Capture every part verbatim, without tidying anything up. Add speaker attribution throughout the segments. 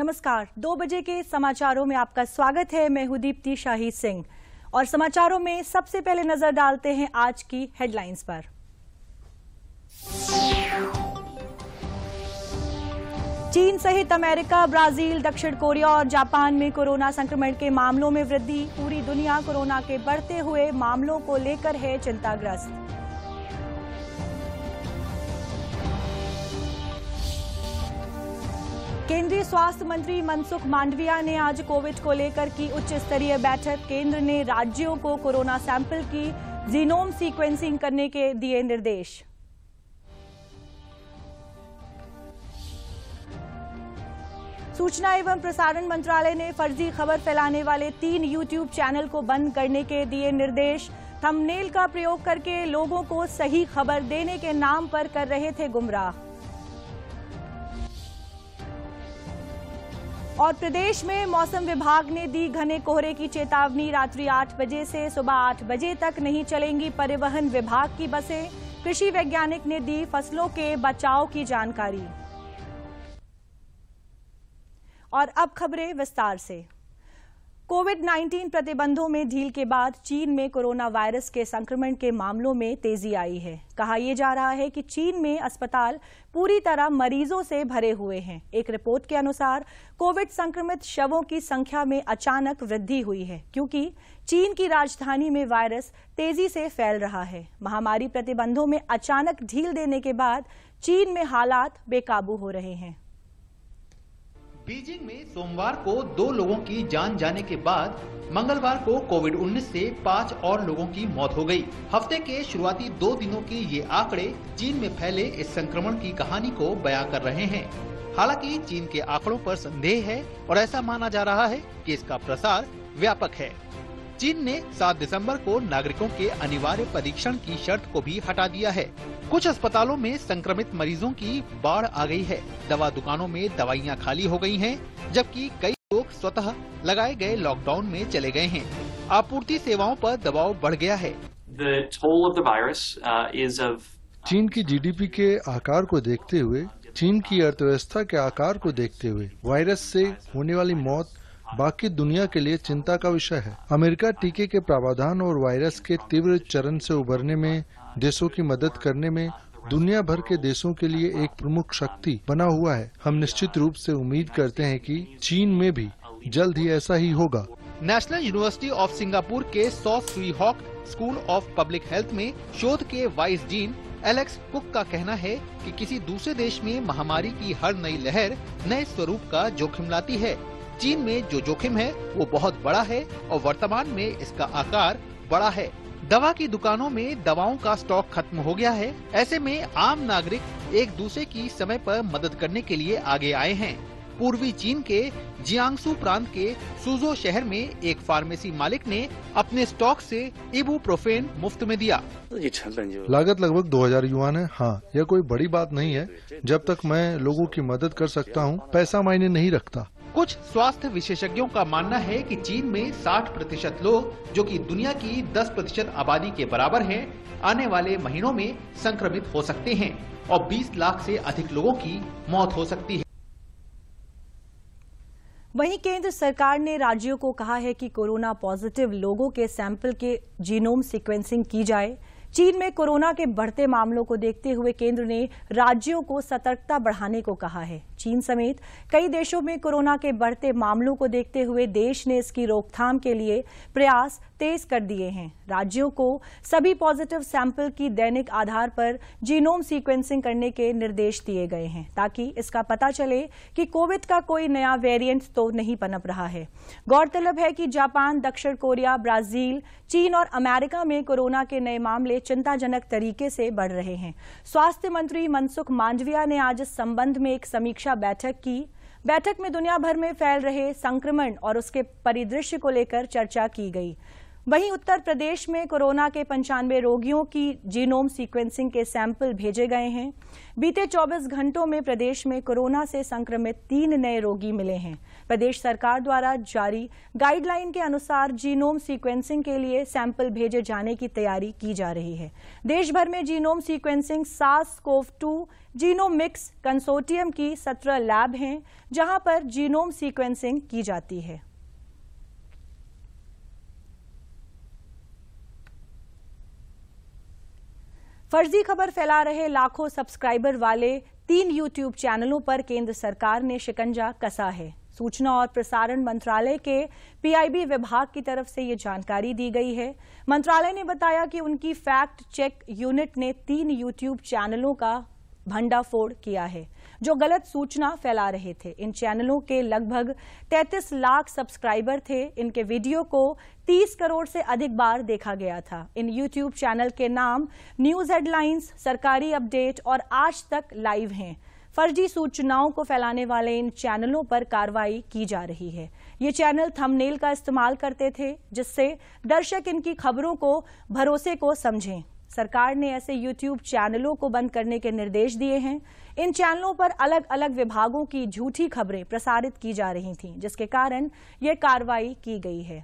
Speaker 1: नमस्कार। दो बजे के समाचारों में आपका स्वागत है। मैं हूं दीप्ति शाही सिंह और समाचारों में सबसे पहले नजर डालते हैं आज की हेडलाइंस पर। चीन सहित अमेरिका, ब्राजील, दक्षिण कोरिया और जापान में कोरोना संक्रमण के मामलों में वृद्धि। पूरी दुनिया कोरोना के बढ़ते हुए मामलों को लेकर है चिंताग्रस्त। केंद्रीय स्वास्थ्य मंत्री मनसुख मांडविया ने आज कोविड को लेकर की उच्च स्तरीय बैठक। केंद्र ने राज्यों को कोरोना सैंपल की जीनोम सीक्वेंसिंग करने के दिए निर्देश। सूचना एवं प्रसारण मंत्रालय ने फर्जी खबर फैलाने वाले तीन यूट्यूब चैनल को बंद करने के दिए निर्देश। थंबनेल का प्रयोग करके लोगों को सही खबर देने के नाम पर कर रहे थे गुमराह। और प्रदेश में मौसम विभाग ने दी घने कोहरे की चेतावनी। रात्रि आठ बजे से सुबह आठ बजे तक नहीं चलेंगी परिवहन विभाग की बसें। कृषि वैज्ञानिक ने दी फसलों के बचाव की जानकारी। और अब खबरें विस्तार से। कोविड उन्नीस प्रतिबंधों में ढील के बाद चीन में कोरोना वायरस के संक्रमण के मामलों में तेजी आई है। कहा यह जा रहा है कि चीन में अस्पताल पूरी तरह मरीजों से भरे हुए हैं। एक रिपोर्ट के अनुसार कोविड संक्रमित शवों की संख्या में अचानक वृद्धि हुई है, क्योंकि चीन की राजधानी में वायरस तेजी से फैल रहा है। महामारी प्रतिबंधों में अचानक ढील देने के बाद चीन में हालात बेकाबू हो रहे हैं।
Speaker 2: बीजिंग में सोमवार को दो लोगों की जान जाने के बाद मंगलवार को कोविड उन्नीस से पाँच और लोगों की मौत हो गई। हफ्ते के शुरुआती दो दिनों के ये आंकड़े चीन में फैले इस संक्रमण की कहानी को बयां कर रहे हैं। हालांकि चीन के आंकड़ों पर संदेह है और ऐसा माना जा रहा है कि इसका प्रसार व्यापक है। चीन ने सात दिसंबर को नागरिकों के अनिवार्य परीक्षण की शर्त को भी हटा दिया है। कुछ अस्पतालों में संक्रमित मरीजों की बाढ़ आ गई है। दवा दुकानों में दवाइयां खाली हो गई हैं, जबकि कई लोग स्वतः लगाए गए लॉकडाउन में चले गए हैं। आपूर्ति सेवाओं पर दबाव बढ़ गया है।
Speaker 3: चीन की जीडीपी के आकार को देखते हुए, चीन की अर्थव्यवस्था के आकार को देखते हुए वायरस से होने वाली मौत बाकी दुनिया के लिए चिंता का विषय है। अमेरिका टीके के प्रावधान और वायरस के तीव्र चरण से उबरने में देशों की मदद करने में दुनिया भर के देशों के लिए एक प्रमुख शक्ति बना हुआ है। हम निश्चित रूप से उम्मीद करते हैं कि चीन में भी जल्द ही ऐसा ही होगा।
Speaker 2: नेशनल यूनिवर्सिटी ऑफ सिंगापुर के Saw Swee Hock school of public health में शोध के वाइस डीन एलेक्स कुक का कहना है कि किसी दूसरे देश में महामारी की हर नई लहर नए स्वरूप का जोखिम लाती है। चीन में जो जोखिम है वो बहुत बड़ा है और वर्तमान में इसका आकार बड़ा है। दवा की दुकानों में दवाओं का स्टॉक खत्म हो गया है। ऐसे में आम नागरिक एक दूसरे की समय पर मदद करने के लिए आगे आए हैं। पूर्वी चीन के जियांगसू प्रांत के सुजो शहर में एक फार्मेसी मालिक ने अपने स्टॉक से इबुप्रोफेन मुफ्त में दिया।
Speaker 3: लागत लगभग दो हजार युआन है। हाँ, यह कोई बड़ी बात नहीं है। जब तक मैं लोगों की मदद कर सकता हूँ, पैसा मायने नहीं रखता।
Speaker 2: कुछ स्वास्थ्य विशेषज्ञों का मानना है कि चीन में साठ प्रतिशत लोग, जो कि दुनिया की दस प्रतिशत आबादी के बराबर हैं, आने वाले महीनों में संक्रमित हो सकते हैं और बीस लाख से अधिक लोगों की मौत हो सकती है।
Speaker 1: वहीं केंद्र सरकार ने राज्यों को कहा है कि कोरोना पॉजिटिव लोगों के सैंपल के जीनोम सीक्वेंसिंग की जाए। चीन में कोरोना के बढ़ते मामलों को देखते हुए केंद्र ने राज्यों को सतर्कता बढ़ाने को कहा है। चीन समेत कई देशों में कोरोना के बढ़ते मामलों को देखते हुए देश ने इसकी रोकथाम के लिए प्रयास तेज कर दिए हैं। राज्यों को सभी पॉजिटिव सैंपल की दैनिक आधार पर जीनोम सीक्वेंसिंग करने के निर्देश दिए गए हैं, ताकि इसका पता चले कि कोविड का कोई नया वेरिएंट तो नहीं पनप रहा है। गौरतलब है कि जापान, दक्षिण कोरिया, ब्राजील, चीन और अमेरिका में कोरोना के नए मामले चिंताजनक तरीके से बढ़ रहे हैं। स्वास्थ्य मंत्री मनसुख मांडविया ने आज इस संबंध में एक समीक्षा बैठक की। बैठक में दुनिया भर में फैल रहे संक्रमण और उसके परिदृश्य को लेकर चर्चा की गई। वहीं उत्तर प्रदेश में कोरोना के पंचानवे रोगियों की जीनोम सीक्वेंसिंग के सैंपल भेजे गए हैं। बीते चौबीस घंटों में प्रदेश में कोरोना से संक्रमित तीन नए रोगी मिले हैं। प्रदेश सरकार द्वारा जारी गाइडलाइन के अनुसार जीनोम सीक्वेंसिंग के लिए सैंपल भेजे जाने की तैयारी की जा रही है। देश भर में genome sequencing SARS CoV two genomics consortium की सत्रह लैब हैं, जहां पर जीनोम सीक्वेंसिंग की जाती है। फर्जी खबर फैला रहे लाखों सब्सक्राइबर वाले तीन यूट्यूब चैनलों पर केंद्र सरकार ने शिकंजा कसा है। सूचना और प्रसारण मंत्रालय के पीआईबी विभाग की तरफ से ये जानकारी दी गई है। मंत्रालय ने बताया कि उनकी फैक्ट चेक यूनिट ने तीन यूट्यूब चैनलों का भंडाफोड़ किया है जो गलत सूचना फैला रहे थे। इन चैनलों के लगभग तैंतीस लाख सब्सक्राइबर थे। इनके वीडियो को तीस करोड़ से अधिक बार देखा गया था। इन यूट्यूब चैनल के नाम न्यूज हेडलाइंस, सरकारी अपडेट और आज तक लाइव हैं। फर्जी सूचनाओं को फैलाने वाले इन चैनलों पर कार्रवाई की जा रही है। ये चैनल थंबनेल का इस्तेमाल करते थे जिससे दर्शक इनकी खबरों को भरोसे को समझें। सरकार ने ऐसे यूट्यूब चैनलों को बंद करने के निर्देश दिए हैं। इन चैनलों पर अलग अलग विभागों की झूठी खबरें प्रसारित की जा रही थीं, जिसके कारण यह कार्रवाई की गई है।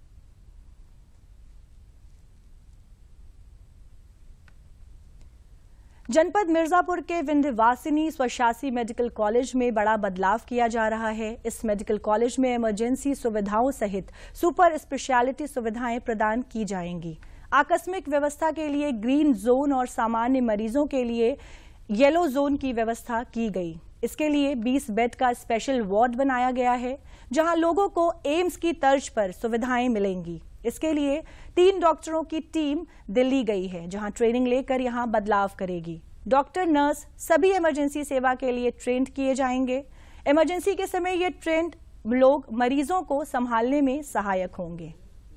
Speaker 1: जनपद मिर्जापुर के विंध्यवासिनी स्वशासी मेडिकल कॉलेज में बड़ा बदलाव किया जा रहा है। इस मेडिकल कॉलेज में इमरजेंसी सुविधाओं सहित सुपर स्पेशलिटी सुविधाएं प्रदान की जाएंगी। आकस्मिक व्यवस्था के लिए ग्रीन जोन और सामान्य मरीजों के लिए येलो जोन की व्यवस्था की गई। इसके लिए बीस बेड का स्पेशल वार्ड बनाया गया है, जहां लोगों को एम्स की तर्ज पर सुविधाएं मिलेंगी। इसके लिए तीन डॉक्टरों की टीम दिल्ली गई है, जहां ट्रेनिंग लेकर यहां बदलाव करेगी। डॉक्टर, नर्स सभी इमरजेंसी सेवा के लिए ट्रेंड किए जाएंगे। इमरजेंसी के समय ये ट्रेंड लोग मरीजों को संभालने में सहायक होंगे।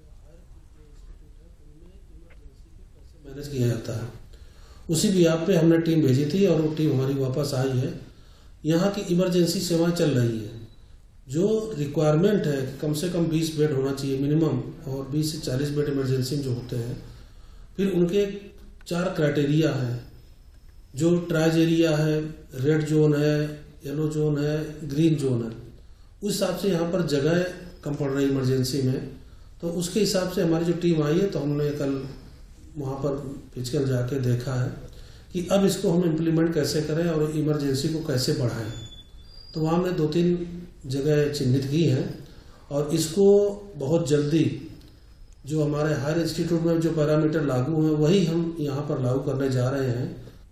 Speaker 4: मैनेज किया जाता है। उसी बिहाफ पे हमने टीम भेजी थी और वो टीम हमारी वापस आई है। यहाँ की इमरजेंसी सेवाएं चल रही है। जो रिक्वायरमेंट है कि कम से कम बीस बेड होना चाहिए मिनिमम, और बीस से चालीस बेड इमरजेंसी में जो होते हैं। फिर उनके चार क्राइटेरिया हैं, जो ट्राइज एरिया है, रेड जोन है, येलो जोन है, ग्रीन जोन है। उस हिसाब से यहाँ पर जगह कम पड़ रही इमरजेंसी में, तो उसके हिसाब से हमारी जो टीम आई है, तो हमने कल वहाँ पर फिजिकल जाके देखा है कि अब इसको हम इम्प्लीमेंट कैसे करें और इमरजेंसी को कैसे बढ़ाएं। तो वहाँ हमने दो तीन जगह चिन्हित की हैं और इसको बहुत जल्दी जो हमारे हायर इंस्टीट्यूट में जो पैरामीटर लागू हैं वही हम यहाँ पर लागू करने जा रहे हैं।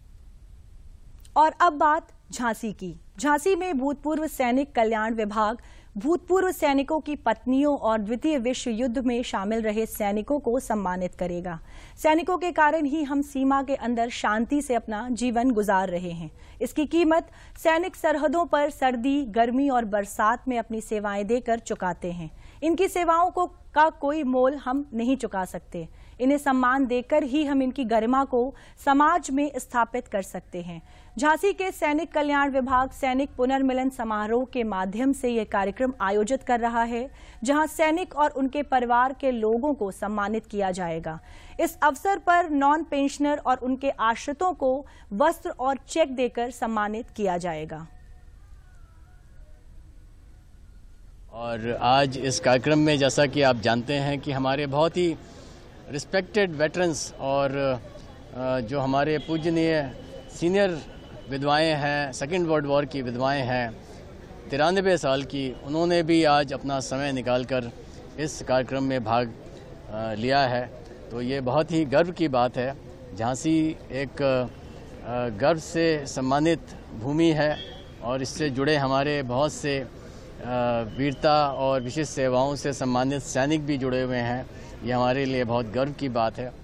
Speaker 1: और अब बात झांसी की। झांसी में भूतपूर्व सैनिक कल्याण विभाग भूतपूर्व सैनिकों की पत्नियों और द्वितीय विश्व युद्ध में शामिल रहे सैनिकों को सम्मानित करेगा। सैनिकों के कारण ही हम सीमा के अंदर शांति से अपना जीवन गुजार रहे हैं। इसकी कीमत सैनिक सरहदों पर सर्दी, गर्मी और बरसात में अपनी सेवाएं देकर चुकाते हैं। इनकी सेवाओं को का कोई मोल हम नहीं चुका सकते। इन्हें सम्मान देकर ही हम इनकी गरिमा को समाज में स्थापित कर सकते हैं। झांसी के सैनिक कल्याण विभाग सैनिक पुनर्मिलन समारोह के माध्यम से यह कार्यक्रम आयोजित कर रहा है, जहां सैनिक और उनके परिवार के लोगों को सम्मानित किया जाएगा। इस अवसर पर नॉन पेंशनर और उनके आश्रितों को वस्त्र और चेक देकर सम्मानित किया जाएगा।
Speaker 5: और आज इस कार्यक्रम में जैसा कि आप जानते हैं कि हमारे बहुत ही रिस्पेक्टेड वेटरन्स और जो हमारे पूजनीय सीनियर विधवाएं हैं, सेकेंड वर्ल्ड वॉर की विधवाएं हैं, तिरानवे साल की, उन्होंने भी आज अपना समय निकालकर इस कार्यक्रम में भाग लिया है। तो ये बहुत ही गर्व की बात है। झांसी एक गर्व से सम्मानित भूमि है और इससे जुड़े हमारे बहुत से वीरता और विशेष सेवाओं से सम्मानित सैनिक भी जुड़े हुए हैं। ये हमारे लिए बहुत गर्व की बात है।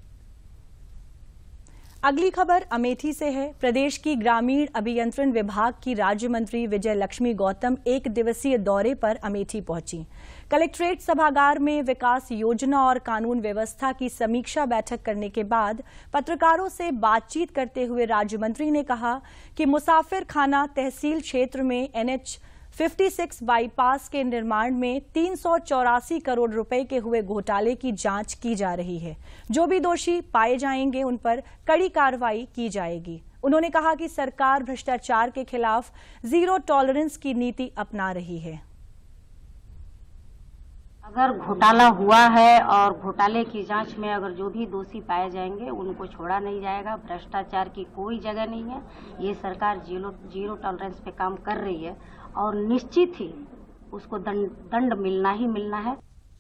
Speaker 1: अगली खबर अमेठी से है। प्रदेश की ग्रामीण अभियंत्रण विभाग की राज्य मंत्री विजय लक्ष्मी गौतम एक दिवसीय दौरे पर अमेठी पहुंची। कलेक्ट्रेट सभागार में विकास योजना और कानून व्यवस्था की समीक्षा बैठक करने के बाद पत्रकारों से बातचीत करते हुए राज्य मंत्री ने कहा कि मुसाफिर खाना तहसील क्षेत्र में एनएच छप्पन बाईपास के निर्माण में तीन सौ चौरासी करोड़ रुपए के हुए घोटाले की जांच की जा रही है। जो भी दोषी पाए जाएंगे उन पर कड़ी कार्रवाई की जाएगी। उन्होंने कहा कि सरकार भ्रष्टाचार के खिलाफ जीरो टॉलरेंस की नीति अपना रही है।
Speaker 6: अगर घोटाला हुआ है और घोटाले की जांच में अगर जो भी दोषी पाए जाएंगे उनको छोड़ा नहीं जाएगा। भ्रष्टाचार की कोई जगह नहीं है। ये सरकार जीरो जीरो टॉलरेंस पे काम कर रही है और निश्चित ही उसको दंड दंड मिलना ही मिलना है।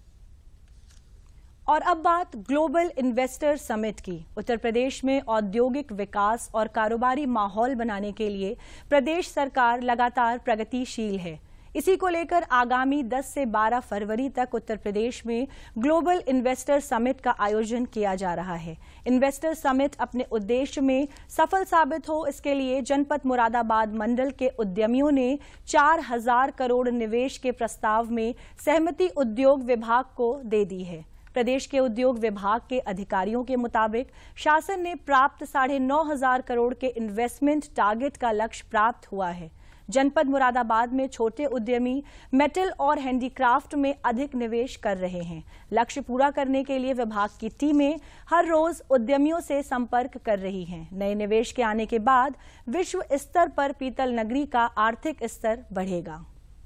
Speaker 1: और अब बात ग्लोबल इन्वेस्टर समिट की। उत्तर प्रदेश में औद्योगिक विकास और कारोबारी माहौल बनाने के लिए प्रदेश सरकार लगातार प्रगतिशील है। इसी को लेकर आगामी दस से बारह फरवरी तक उत्तर प्रदेश में ग्लोबल इन्वेस्टर समिट का आयोजन किया जा रहा है। इन्वेस्टर समिट अपने उद्देश्य में सफल साबित हो, इसके लिए जनपद मुरादाबाद मंडल के उद्यमियों ने चार हजार करोड़ निवेश के प्रस्ताव में सहमति उद्योग विभाग को दे दी है। प्रदेश के उद्योग विभाग के अधिकारियों के मुताबिक शासन ने प्राप्त साढ़े नौ हजार करोड़ के इन्वेस्टमेंट टारगेट का लक्ष्य प्राप्त हुआ है। जनपद मुरादाबाद में छोटे उद्यमी मेटल और हैंडीक्राफ्ट में अधिक निवेश कर रहे हैं। लक्ष्य पूरा करने के लिए विभाग की टीमें हर रोज उद्यमियों से संपर्क कर रही हैं। नए निवेश के आने के बाद विश्व स्तर पर पीतल नगरी का आर्थिक स्तर बढ़ेगा।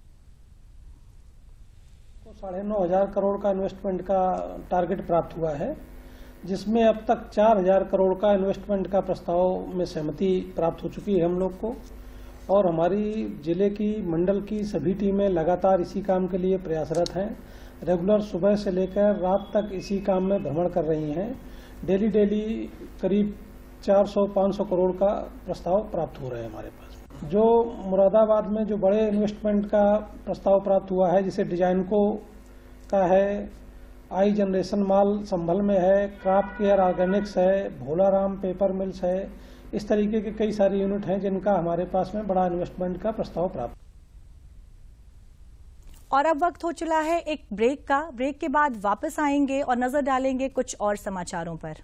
Speaker 4: साढ़े नौ हजार करोड़ का इन्वेस्टमेंट का टारगेट प्राप्त हुआ है, जिसमें अब तक चार हजार करोड़ का इन्वेस्टमेंट का प्रस्ताव में सहमति प्राप्त हो चुकी है हम लोग को। और हमारी जिले की मंडल की सभी टीमें लगातार इसी काम के लिए प्रयासरत हैं। रेगुलर सुबह से लेकर रात तक इसी काम में भ्रमण कर रही हैं। डेली डेली करीब चार सौ पाँच सौ करोड़ का प्रस्ताव प्राप्त हो रहे हैं हमारे पास। जो मुरादाबाद में जो बड़े इन्वेस्टमेंट का प्रस्ताव प्राप्त हुआ है, जैसे डिजाइनको का है, आई जनरेशन माल संभल में है, क्राफ्ट केयर ऑर्गेनिक्स है, भोलाराम पेपर मिल्स है, इस तरीके के कई सारे यूनिट हैं जिनका हमारे पास में बड़ा इन्वेस्टमेंट का प्रस्ताव प्राप्त।
Speaker 1: और अब वक्त हो चला है एक ब्रेक का। ब्रेक के बाद वापस आएंगे और नजर डालेंगे कुछ और समाचारों पर।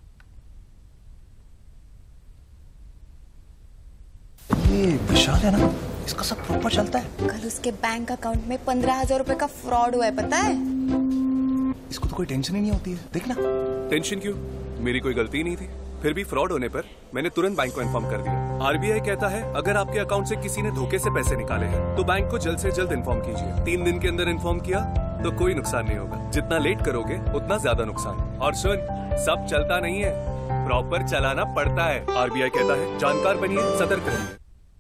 Speaker 7: ये विशाल है ना, इसका सब प्रॉपर चलता है।
Speaker 8: कल उसके बैंक अकाउंट में पंद्रह हजार रूपए का फ्रॉड हुआ है, पता है?
Speaker 7: इसको तो कोई टेंशन ही नहीं होती है। देखना।
Speaker 9: टेंशन क्यों? मेरी कोई गलती नहीं थी। फिर भी फ्रॉड होने पर मैंने तुरंत बैंक को इन्फॉर्म कर दिया। आरबीआई कहता है अगर आपके अकाउंट से किसी ने धोखे से पैसे निकाले हैं तो बैंक को जल्द से जल्द इन्फॉर्म कीजिए। तीन दिन के अंदर इन्फॉर्म किया तो कोई नुकसान नहीं होगा। जितना लेट करोगे उतना ज्यादा नुकसान। और सुन, सब चलता नहीं है, प्रॉपर चलाना पड़ता है। आरबीआई कहता है जानकार बनिए, सतर्क रहिए।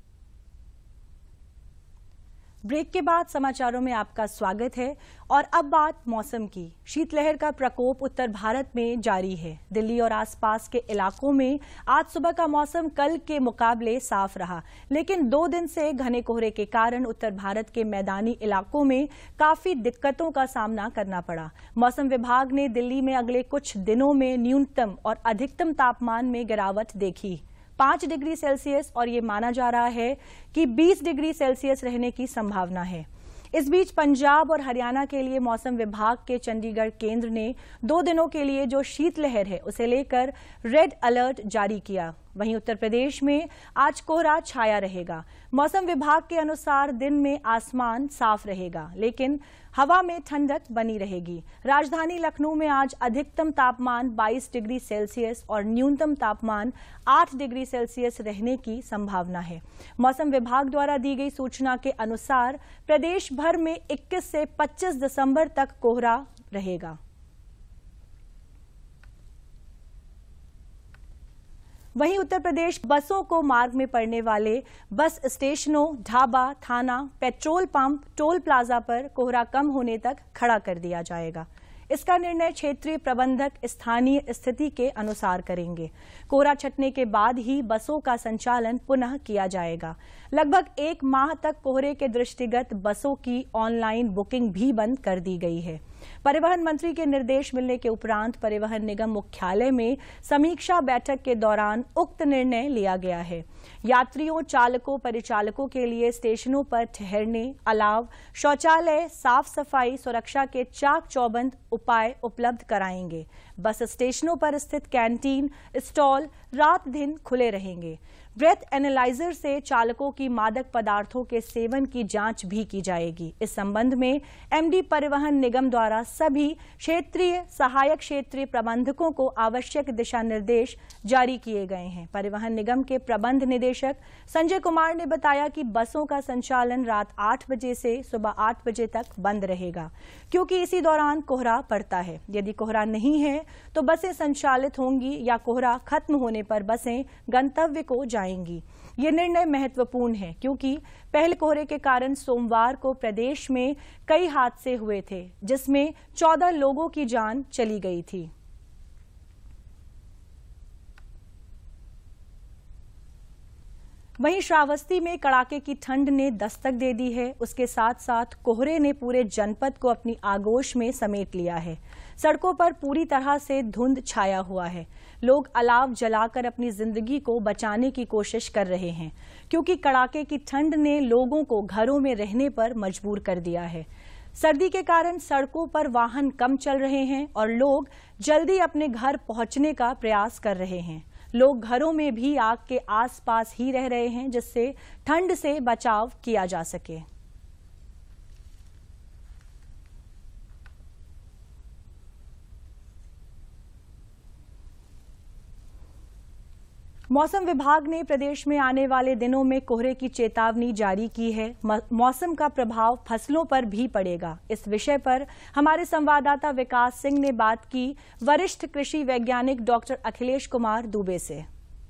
Speaker 1: ब्रेक के बाद समाचारों में आपका स्वागत है। और अब बात मौसम की। शीतलहर का प्रकोप उत्तर भारत में जारी है। दिल्ली और आसपास के इलाकों में आज सुबह का मौसम कल के मुकाबले साफ रहा, लेकिन दो दिन से घने कोहरे के कारण उत्तर भारत के मैदानी इलाकों में काफी दिक्कतों का सामना करना पड़ा। मौसम विभाग ने दिल्ली में अगले कुछ दिनों में न्यूनतम और अधिकतम तापमान में गिरावट देखी पांच डिग्री सेल्सियस, और ये माना जा रहा है कि बीस डिग्री सेल्सियस रहने की संभावना है। इस बीच पंजाब और हरियाणा के लिए मौसम विभाग के चंडीगढ़ केंद्र ने दो दिनों के लिए जो शीतलहर है उसे लेकर रेड अलर्ट जारी किया। वहीं उत्तर प्रदेश में आज कोहरा छाया रहेगा। मौसम विभाग के अनुसार दिन में आसमान साफ रहेगा, लेकिन हवा में ठंडक बनी रहेगी। राजधानी लखनऊ में आज अधिकतम तापमान बाईस डिग्री सेल्सियस और न्यूनतम तापमान आठ डिग्री सेल्सियस रहने की संभावना है। मौसम विभाग द्वारा दी गई सूचना के अनुसार प्रदेश भर में इक्कीस से पच्चीस दिसंबर तक कोहरा रहेगा। वहीं उत्तर प्रदेश बसों को मार्ग में पड़ने वाले बस स्टेशनों, ढाबा, थाना, पेट्रोल पंप, टोल प्लाजा पर कोहरा कम होने तक खड़ा कर दिया जाएगा। इसका निर्णय क्षेत्रीय प्रबंधक स्थानीय स्थिति के अनुसार करेंगे। कोहरा छटने के बाद ही बसों का संचालन पुनः किया जाएगा। लगभग एक माह तक कोहरे के दृष्टिगत बसों की ऑनलाइन बुकिंग भी बंद कर दी गई है। परिवहन मंत्री के निर्देश मिलने के उपरांत परिवहन निगम मुख्यालय में समीक्षा बैठक के दौरान उक्त निर्णय लिया गया है। यात्रियों, चालकों, परिचालकों के लिए स्टेशनों पर ठहरने, अलाव, शौचालय, साफ सफाई, सुरक्षा के चाक चौबंद उपाय उपलब्ध कराएंगे। बस स्टेशनों पर स्थित कैंटीन, स्टॉल रात दिन खुले रहेंगे। ब्रेथ एनालाइजर से चालकों की मादक पदार्थों के सेवन की जांच भी की जाएगी। इस संबंध में एमडी परिवहन निगम द्वारा सभी क्षेत्रीय सहायक क्षेत्रीय प्रबंधकों को आवश्यक दिशा निर्देश जारी किए गए हैं। परिवहन निगम के प्रबंध निदेशक संजय कुमार ने बताया कि बसों का संचालन रात आठ बजे से सुबह आठ बजे तक बंद रहेगा, क्योंकि इसी दौरान कोहरा पड़ता है। यदि कोहरा नहीं है तो बसें संचालित होंगी या कोहरा खत्म होने पर बसें गंतव्य को जाएंगी। ये निर्णय महत्वपूर्ण है, क्योंकि पहले कोहरे के कारण सोमवार को प्रदेश में कई हादसे हुए थे, जिसमें चौदह लोगों की जान चली गई थी। वहीं श्रावस्ती में कड़ाके की ठंड ने दस्तक दे दी है। उसके साथ साथ कोहरे ने पूरे जनपद को अपनी आगोश में समेट लिया है। सड़कों पर पूरी तरह से धुंध छाया हुआ है। लोग अलाव जलाकर अपनी जिंदगी को बचाने की कोशिश कर रहे हैं, क्योंकि कड़ाके की ठंड ने लोगों को घरों में रहने पर मजबूर कर दिया है। सर्दी के कारण सड़कों पर वाहन कम चल रहे हैं और लोग जल्दी अपने घर पहुंचने का प्रयास कर रहे हैं। लोग घरों में भी आग के आसपास ही रह रहे हैं, जिससे ठंड से बचाव किया जा सके। मौसम विभाग ने प्रदेश में आने वाले दिनों में कोहरे की चेतावनी जारी की है। मौसम का प्रभाव फसलों पर भी पड़ेगा। इस विषय पर हमारे संवाददाता विकास सिंह ने बात की वरिष्ठ कृषि वैज्ञानिक डॉक्टर अखिलेश कुमार दुबे से।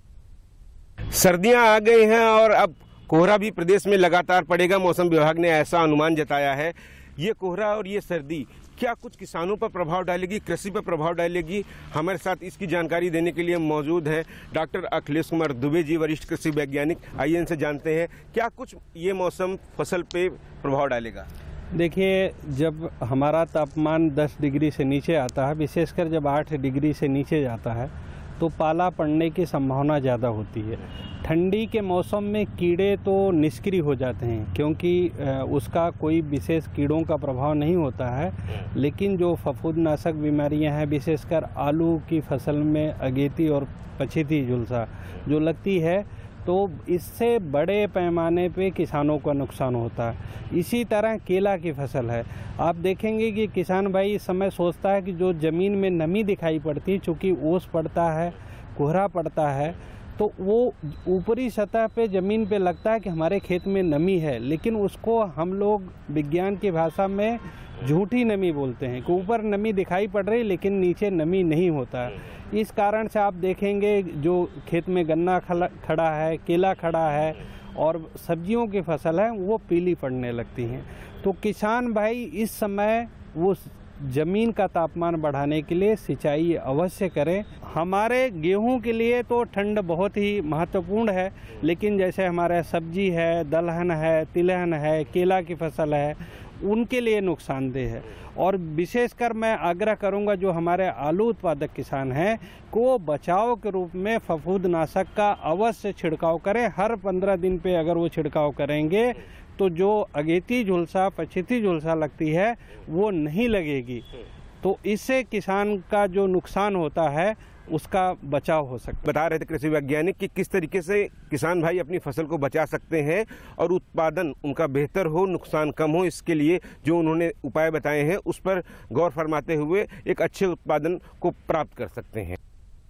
Speaker 10: सर्दियां आ गई हैं और अब कोहरा भी प्रदेश में लगातार पड़ेगा। मौसम विभाग ने ऐसा अनुमान जताया है। ये कोहरा और ये सर्दी क्या कुछ किसानों पर प्रभाव डालेगी, कृषि पर प्रभाव डालेगी? हमारे साथ इसकी जानकारी देने के लिए मौजूद हैं डॉक्टर अखिलेश कुमार दुबे जी, वरिष्ठ कृषि वैज्ञानिक। आइए इनसे जानते हैं क्या कुछ ये मौसम फसल पे प्रभाव डालेगा।
Speaker 11: देखिए, जब हमारा तापमान दस डिग्री से नीचे आता है, विशेषकर जब आठ डिग्री से नीचे जाता है, तो पाला पड़ने की संभावना ज़्यादा होती है। ठंडी के मौसम में कीड़े तो निष्क्रिय हो जाते हैं, क्योंकि उसका कोई विशेष कीड़ों का प्रभाव नहीं होता है, लेकिन जो फफूंदनाशक बीमारियां हैं, विशेषकर आलू की फसल में अगेती और पछेती झुलसा जो लगती है, तो इससे बड़े पैमाने पे किसानों का नुकसान होता है। इसी तरह केला की फसल है। आप देखेंगे कि किसान भाई इस समय सोचता है कि जो ज़मीन में नमी दिखाई पड़ती है, चूँकि ओस पड़ता है, कोहरा पड़ता है, तो वो ऊपरी सतह पे ज़मीन पे लगता है कि हमारे खेत में नमी है, लेकिन उसको हम लोग विज्ञान की भाषा में झूठी नमी बोलते हैं कि ऊपर नमी दिखाई पड़ रही लेकिन नीचे नमी नहीं होता है। इस कारण से आप देखेंगे जो खेत में गन्ना खड़ा है, केला खड़ा है और सब्जियों की फसल है, वो पीली पड़ने लगती हैं। तो किसान भाई इस समय वो ज़मीन का तापमान बढ़ाने के लिए सिंचाई अवश्य करें। हमारे गेहूं के लिए तो ठंड बहुत ही महत्वपूर्ण है, लेकिन जैसे हमारे सब्जी है, दलहन है, तिलहन है, केला की फसल है, उनके लिए नुकसानदेह है। और विशेषकर मैं आग्रह करूंगा जो हमारे आलू उत्पादक किसान हैं को बचाव के रूप में फफूंदनाशक का अवश्य छिड़काव करें। हर पंद्रह दिन पे अगर वो छिड़काव करेंगे तो जो अगेती झुलसा, पछेती झुलसा लगती है वो नहीं लगेगी। तो इससे किसान का जो नुकसान होता है उसका बचाव हो सकता है।
Speaker 10: बता रहे थे कृषि वैज्ञानिक कि किस तरीके से किसान भाई अपनी फसल को बचा सकते हैं और उत्पादन उनका बेहतर हो, नुकसान कम हो, इसके लिए जो उन्होंने उपाय बताए हैं उस पर गौर फरमाते हुए एक अच्छे उत्पादन को प्राप्त कर सकते हैं।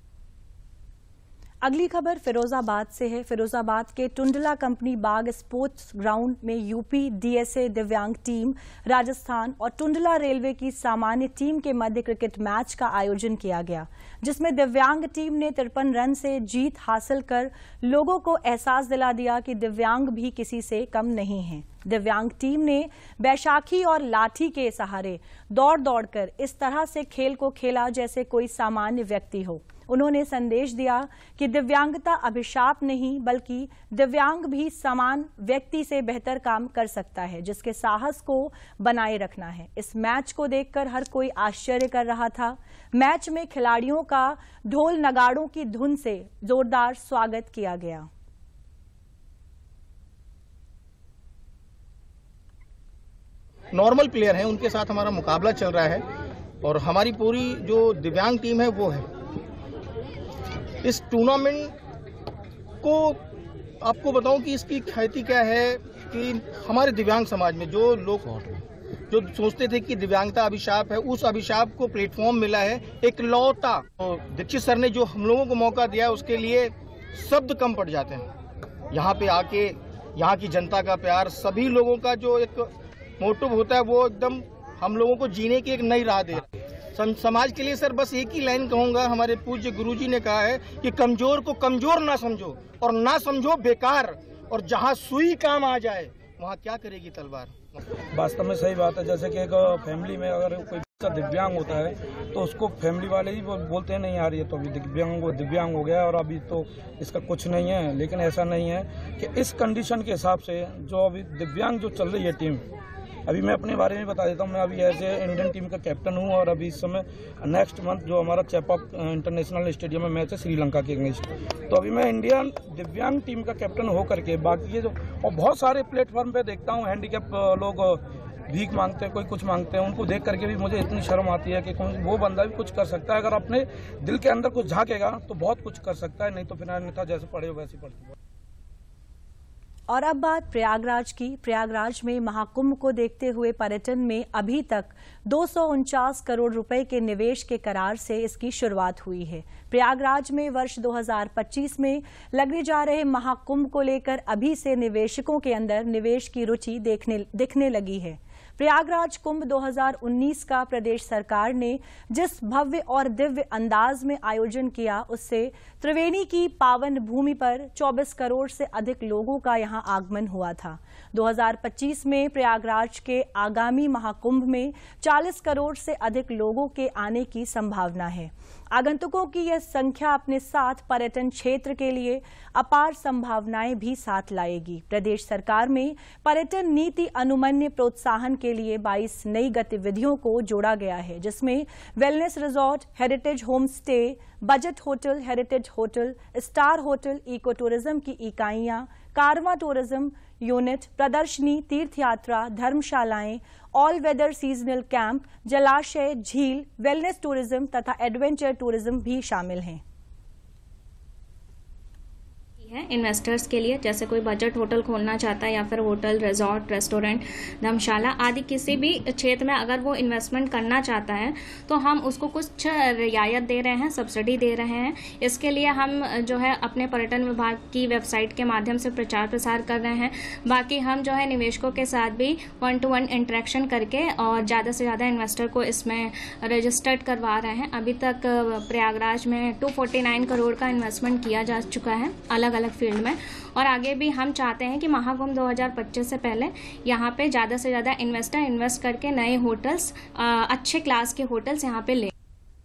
Speaker 1: अगली खबर फिरोजाबाद से है। फिरोजाबाद के टुंडला कंपनी बाग स्पोर्ट्स ग्राउंड में यूपी डीएसए दिव्यांग टीम, राजस्थान और टुंडला रेलवे की सामान्य टीम के मध्य क्रिकेट मैच का आयोजन किया गया, जिसमें दिव्यांग टीम ने तिरपन रन से जीत हासिल कर लोगों को एहसास दिला दिया कि दिव्यांग भी किसी से कम नहीं हैं। दिव्यांग टीम ने बैशाखी और लाठी के सहारे दौड़ दौड़कर इस तरह से खेल को खेला जैसे कोई सामान्य व्यक्ति हो। उन्होंने संदेश दिया कि दिव्यांगता अभिशाप नहीं, बल्कि दिव्यांग भी समान व्यक्ति से बेहतर काम कर सकता है, जिसके साहस को बनाए रखना है। इस मैच को देखकर हर कोई आश्चर्य कर रहा था। मैच में खिलाड़ियों का ढोल नगाड़ों की धुन से जोरदार स्वागत किया गया।
Speaker 12: नॉर्मल प्लेयर हैं, उनके साथ हमारा मुकाबला चल रहा है और हमारी पूरी जो दिव्यांग टीम है वो है। इस टूर्नामेंट को आपको बताऊं कि इसकी ख्याति क्या है कि हमारे दिव्यांग समाज में जो लोग जो सोचते थे कि दिव्यांगता अभिशाप है, उस अभिशाप को प्लेटफॉर्म मिला है एक लौता। तो दीक्षित सर ने जो हम लोगों को मौका दिया है उसके लिए शब्द कम पड़ जाते हैं। यहाँ पे आके यहाँ की जनता का प्यार, सभी लोगों का जो एक मोटिव होता है वो एकदम हम लोगों को जीने की एक नई राह दे रहा है। समाज के लिए सर बस एक ही लाइन कहूंगा, हमारे पूज्य गुरुजी ने कहा है कि कमजोर को कमजोर ना समझो और ना समझो बेकार, और जहाँ सुई काम आ जाए वहाँ क्या करेगी तलवार।
Speaker 13: वास्तव में सही बात है। जैसे कि एक फैमिली में अगर कोई बच्चा दिव्यांग होता है तो उसको फैमिली वाले ही बोलते हैं नहीं यार ये तो अभी दिव्यांग दिव्यांग हो गया और अभी तो इसका कुछ नहीं है, लेकिन ऐसा नहीं है कि इस कंडीशन के हिसाब से जो अभी दिव्यांग जो चल रही है टीम, अभी मैं अपने बारे में बता देता हूँ। मैं अभी एज ए इंडियन टीम का कैप्टन हूँ और अभी इस समय नेक्स्ट मंथ जो हमारा चेपॉक इंटरनेशनल स्टेडियम में मैच है श्रीलंका के अगेंस्ट, तो अभी मैं इंडियन दिव्यांग टीम का कैप्टन हो करके बाकी ये जो और बहुत सारे प्लेटफॉर्म पे देखता हूँ हैंडीकैप लोग भीख मांगते हैं, कोई कुछ मांगते हैं, उनको देख करके भी मुझे इतनी शर्म आती है कि वो बंदा भी कुछ कर सकता है। अगर अपने दिल के अंदर कुछ झाँकेगा तो बहुत कुछ कर सकता है, नहीं तो फिर अन्यथा जैसे पड़े वैसे पड़ते।
Speaker 1: और अब बात प्रयागराज की। प्रयागराज में महाकुंभ को देखते हुए पर्यटन में अभी तक दो सौ उनचास करोड़ रुपए के निवेश के करार से इसकी शुरुआत हुई है। प्रयागराज में वर्ष दो हज़ार पच्चीस में लगने जा रहे महाकुंभ को लेकर अभी से निवेशकों के अंदर निवेश की रुचि देखने दिखने लगी है। प्रयागराज कुंभ दो हज़ार उन्नीस का प्रदेश सरकार ने जिस भव्य और दिव्य अंदाज में आयोजन किया, उससे त्रिवेणी की पावन भूमि पर चौबीस करोड़ से अधिक लोगों का यहां आगमन हुआ था। दो हज़ार पच्चीस में प्रयागराज के आगामी महाकुंभ में चालीस करोड़ से अधिक लोगों के आने की संभावना है। आगंतुकों की यह संख्या अपने साथ पर्यटन क्षेत्र के लिए अपार संभावनाएं भी साथ लाएगी। प्रदेश सरकार में पर्यटन नीति अनुमन्य प्रोत्साहन के लिए बाईस नई गतिविधियों को जोड़ा गया है, जिसमें wellness resort, heritage home stay, budget hotel, heritage hotel, star hotel, eco tourism की इकाइयां, कारवां टूरिज्म यूनिट, प्रदर्शनी, तीर्थ यात्रा, धर्मशालाएं, ऑल वेदर सीजनल कैंप, जलाशय, झील, वेलनेस टूरिज्म तथा एडवेंचर टूरिज्म भी शामिल हैं।
Speaker 14: है इन्वेस्टर्स के लिए, जैसे कोई बजट होटल खोलना चाहता है या फिर होटल, रिजॉर्ट, रेस्टोरेंट, धर्मशाला आदि किसी भी क्षेत्र में अगर वो इन्वेस्टमेंट करना चाहता है तो हम उसको कुछ रियायत दे रहे हैं, सब्सिडी दे रहे हैं। इसके लिए हम जो है अपने पर्यटन विभाग की वेबसाइट के माध्यम से प्रचार प्रसार कर रहे हैं। बाकी हम जो है निवेशकों के साथ भी वन टू वन इंटरेक्शन करके और ज़्यादा से ज़्यादा इन्वेस्टर को इसमें रजिस्टर्ड करवा रहे हैं। अभी तक प्रयागराज में दो सौ उनचास करोड़ का इन्वेस्टमेंट किया जा चुका है अलग अलग फील्ड में, और आगे भी हम चाहते हैं कि महाकुंभ दो हज़ार पच्चीस से पहले यहाँ पे ज़्यादा से ज़्यादा इन्वेस्टर इन्वेस्ट करके नए होटल्स, अच्छे क्लास के होटल्स यहाँ पे ले।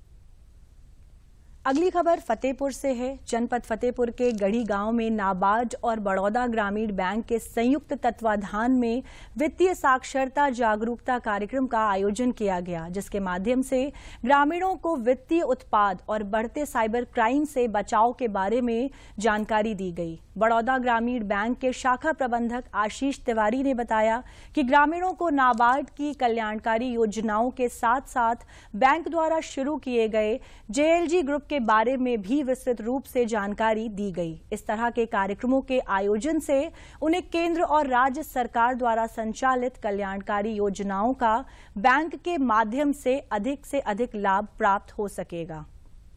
Speaker 1: अगली खबर फतेहपुर से है। जनपद फतेहपुर के गढ़ी गांव में नाबार्ड और बड़ौदा ग्रामीण बैंक के संयुक्त तत्वाधान में वित्तीय साक्षरता जागरूकता कार्यक्रम का आयोजन किया गया, जिसके माध्यम से ग्रामीणों को वित्तीय उत्पाद और बढ़ते साइबर क्राइम से बचाव के बारे में जानकारी दी गई। बड़ौदा ग्रामीण बैंक के शाखा प्रबंधक आशीष तिवारी ने बताया कि ग्रामीणों को नाबार्ड की कल्याणकारी योजनाओं के साथ साथ बैंक द्वारा शुरू किए गए जेएलजी ग्रुप के बारे में भी विस्तृत रूप से जानकारी दी गई। इस तरह के कार्यक्रमों के आयोजन से उन्हें केंद्र और राज्य सरकार द्वारा संचालित कल्याणकारी योजनाओं का बैंक के माध्यम से अधिक से अधिक लाभ प्राप्त हो सकेगा।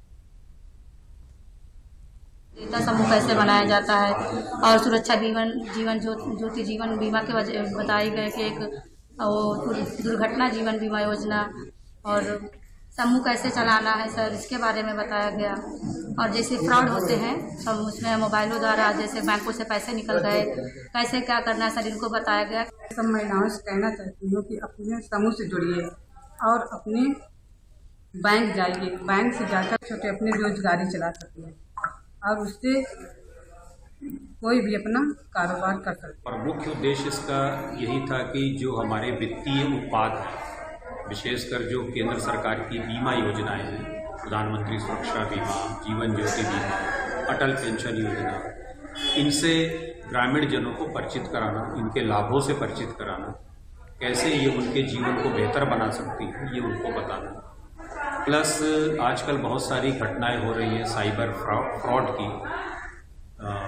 Speaker 15: देयता समूह कैसे बनाया जाता है और सुरक्षा जीवन जीवन ज्योति जीवन बीमा के बताए गए कि एक वो दुर्घटना जीवन बीमा योजना और समूह कैसे चलाना है सर, इसके बारे में बताया गया। और जैसे फ्रॉड होते हैं सब उसमें मोबाइलों द्वारा जैसे बैंकों से पैसे निकल गए, कैसे क्या करना है सर, इनको बताया गया।
Speaker 16: सब महिलाओं से कहना चाहती हूँ कि अपने समूह से जुड़िए और अपने बैंक जाइए, बैंक से जाकर छोटे अपनी रोजगारी चला सकते हैं और उससे कोई भी अपना कारोबार कर सकते।
Speaker 17: और मुख्य उद्देश्य इसका यही था कि जो हमारे वित्तीय उत्पाद हैं, विशेषकर जो केंद्र सरकार की बीमा योजनाएं हैं, प्रधानमंत्री सुरक्षा बीमा, जीवन ज्योति बीमा, अटल पेंशन योजना, इनसे ग्रामीण जनों को परिचित कराना, इनके लाभों से परिचित कराना, कैसे ये उनके जीवन को बेहतर बना सकती है ये उनको बताना। प्लस आजकल बहुत सारी घटनाएं हो रही हैं साइबर फ्रॉड की। फ्रॉड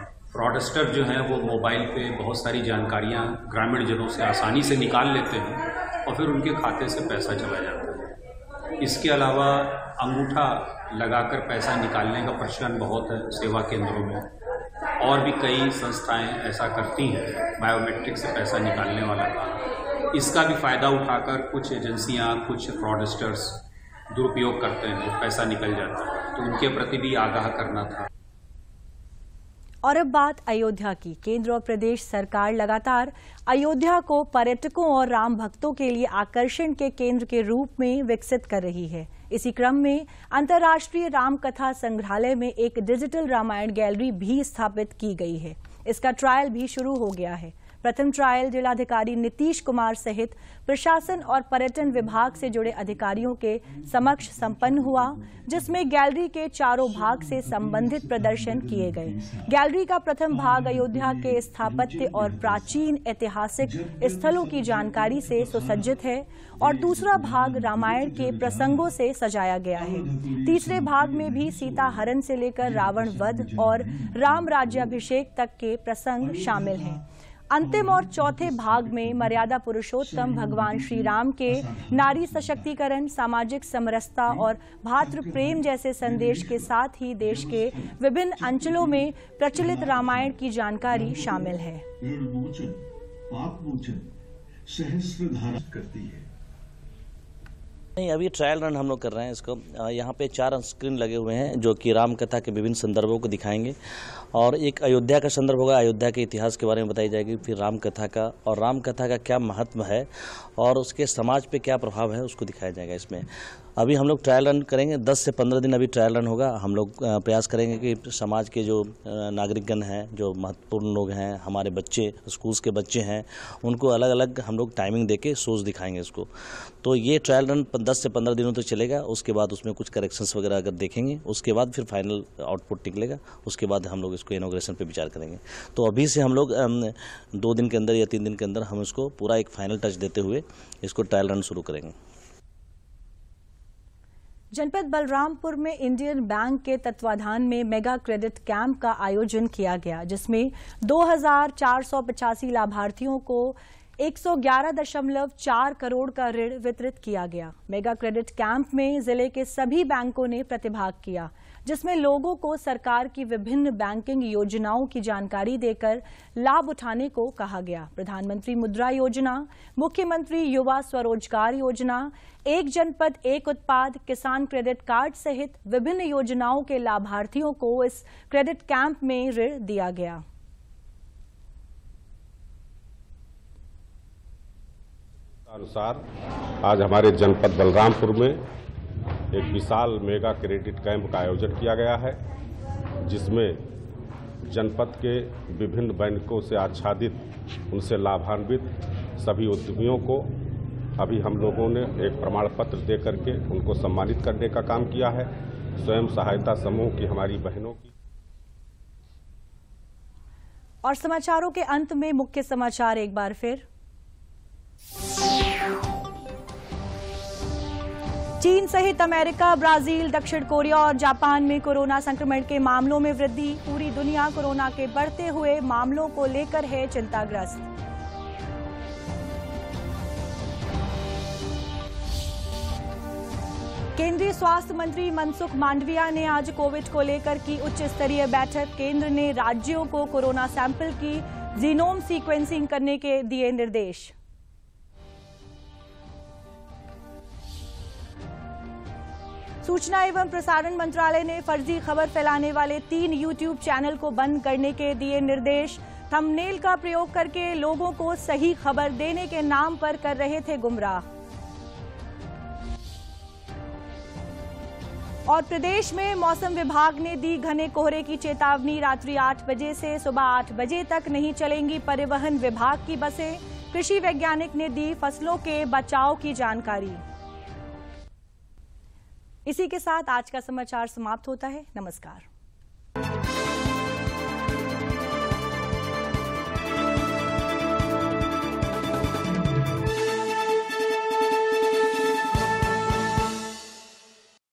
Speaker 17: फ्रॉडस्टर जो हैं वो मोबाइल पे बहुत सारी जानकारियां ग्रामीण जनों से आसानी से निकाल लेते हैं और फिर उनके खाते से पैसा चला जाता है। इसके अलावा अंगूठा लगाकर पैसा निकालने का प्रचलन बहुत है सेवा केंद्रों में, और भी कई संस्थाएं ऐसा करती हैं बायोमेट्रिक से पैसा निकालने वाला काम। इसका भी फ़ायदा उठाकर कुछ एजेंसियां, कुछ फ्रॉडस्टर्स दुरुपयोग करते हैं, पैसा निकल जाता है, तो उनके प्रति भी आगाह करना था।
Speaker 1: और अब बात अयोध्या की। केंद्र और प्रदेश सरकार लगातार अयोध्या को पर्यटकों और राम भक्तों के लिए आकर्षण के केंद्र के रूप में विकसित कर रही है। इसी क्रम में अंतर्राष्ट्रीय रामकथा संग्रहालय में एक डिजिटल रामायण गैलरी भी स्थापित की गई है। इसका ट्रायल भी शुरू हो गया है। प्रथम ट्रायल जिलाधिकारी नीतीश कुमार सहित प्रशासन और पर्यटन विभाग से जुड़े अधिकारियों के समक्ष संपन्न हुआ, जिसमें गैलरी के चारों भाग से संबंधित प्रदर्शन किए गए। गैलरी का प्रथम भाग अयोध्या के स्थापत्य और प्राचीन ऐतिहासिक स्थलों की जानकारी से सुसज्जित है और दूसरा भाग रामायण के प्रसंगों से सजाया गया है। तीसरे भाग में भी सीता हरण से लेकर रावण वध और राम राज्याभिषेक तक के प्रसंग शामिल हैं। अंतिम और चौथे भाग में मर्यादा पुरुषोत्तम भगवान श्री राम के नारी सशक्तिकरण, सामाजिक समरसता और भातृ प्रेम जैसे संदेश के साथ ही देश के विभिन्न अंचलों में प्रचलित रामायण की जानकारी शामिल है।
Speaker 18: सहस्त्रधारा करती है।
Speaker 19: नहीं, अभी ट्रायल रन हम लोग कर रहे हैं इसको। यहाँ पे चार स्क्रीन लगे हुए हैं जो कि राम कथा के विभिन्न संदर्भों को दिखाएंगे, और एक अयोध्या का संदर्भ होगा, अयोध्या के इतिहास के बारे में बताई जाएगी, फिर राम कथा का और राम कथा का क्या महत्व है और उसके समाज पे क्या प्रभाव है उसको दिखाया जाएगा इसमें। अभी हम लोग ट्रायल रन करेंगे, दस से पंद्रह दिन अभी ट्रायल रन होगा। हम लोग प्रयास करेंगे कि समाज के जो नागरिकगण हैं, जो महत्वपूर्ण लोग हैं, हमारे बच्चे, स्कूल्स के बच्चे हैं, उनको अलग अलग हम लोग टाइमिंग देके शोज दिखाएंगे इसको। तो ये ट्रायल रन दस से पंद्रह दिनों तक चलेगा। उसके बाद उसमें कुछ करेक्शंस वगैरह अगर देखेंगे, उसके बाद फिर फाइनल आउटपुट निकलेगा। उसके बाद हम लोग इसको इनॉग्रेशन पे विचार करेंगे। तो अभी से हम लोग दो दिन के अंदर या तीन दिन के अंदर हम इसको पूरा एक फाइनल टच देते हुए इसको ट्रायल रन शुरू करेंगे।
Speaker 1: जनपद बलरामपुर में इंडियन बैंक के तत्वाधान में मेगा क्रेडिट कैंप का आयोजन किया गया, जिसमें दो हजार चार सौ पचासी लाभार्थियों को एक सौ ग्यारह दशमलव चार करोड़ का ऋण वितरित किया गया। मेगा क्रेडिट कैंप में जिले के सभी बैंकों ने प्रतिभाग किया, जिसमें लोगों को सरकार की विभिन्न बैंकिंग योजनाओं की जानकारी देकर लाभ उठाने को कहा गया। प्रधानमंत्री मुद्रा योजना, मुख्यमंत्री युवा स्वरोजगार योजना, एक जनपद एक उत्पाद, किसान क्रेडिट कार्ड सहित विभिन्न योजनाओं के लाभार्थियों को इस क्रेडिट कैंप में ऋण दिया गया।
Speaker 20: अनुसार आज हमारे जनपद बलरामपुर में एक विशाल मेगा क्रेडिट कैंप का आयोजन किया गया है, जिसमें जनपद के विभिन्न बैंकों से आच्छादित, उनसे लाभान्वित सभी उद्यमियों को अभी हम लोगों ने एक प्रमाण पत्र दे करके उनको सम्मानित करने का काम किया है। स्वयं सहायता समूह की हमारी बहनों की।
Speaker 1: और समाचारों के अंत में मुख्य समाचार एक बार फिर। चीन सहित अमेरिका, ब्राजील, दक्षिण कोरिया और जापान में कोरोना संक्रमण के मामलों में वृद्धि। पूरी दुनिया कोरोना के बढ़ते हुए मामलों को लेकर है चिंताग्रस्त। केंद्रीय स्वास्थ्य मंत्री मनसुख मांडविया ने आज कोविड को लेकर की उच्च स्तरीय बैठक। केंद्र ने राज्यों को कोरोना सैंपल की जीनोम सीक्वेंसिंग करने के दिए निर्देश। सूचना एवं प्रसारण मंत्रालय ने फर्जी खबर फैलाने वाले तीन यूट्यूब चैनल को बंद करने के दिए निर्देश। थंबनेल का प्रयोग करके लोगों को सही खबर देने के नाम पर कर रहे थे गुमराह। और प्रदेश में मौसम विभाग ने दी घने कोहरे की चेतावनी। रात्रि आठ बजे से सुबह आठ बजे तक नहीं चलेंगी परिवहन विभाग की बसें। कृषि वैज्ञानिक ने दी फसलों के बचाव की जानकारी। इसी के साथ आज का समाचार समाप्त होता है। नमस्कार।